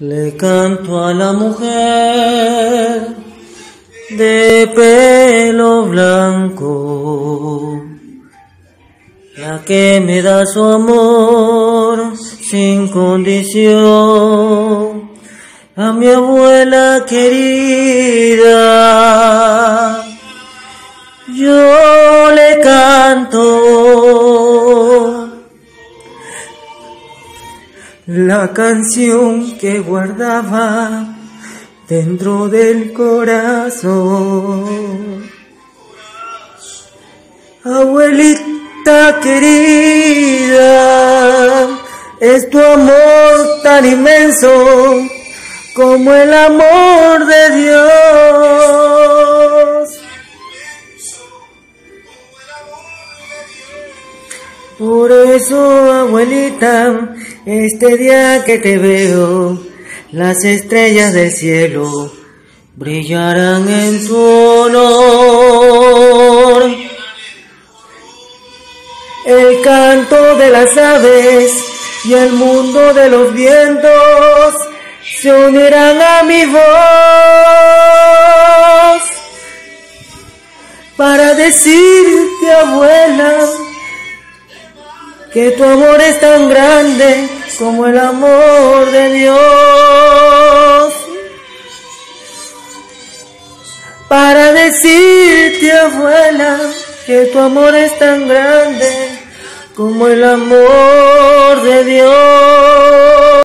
Le canto a la mujer de pelo blanco, la que me da su amor sin condición. A mi abuela querida yo le canto la canción que guardaba dentro del corazón. Abuelita querida, es tu amor tan inmenso como el amor de Dios. Por eso, abuelita, este día que te veo, las estrellas del cielo brillarán en tu honor. El canto de las aves y el mundo de los vientos se unirán a mi voz para decirte, abuela, que tu amor es tan grande como el amor de Dios. Para decirte, abuela, que tu amor es tan grande como el amor de Dios.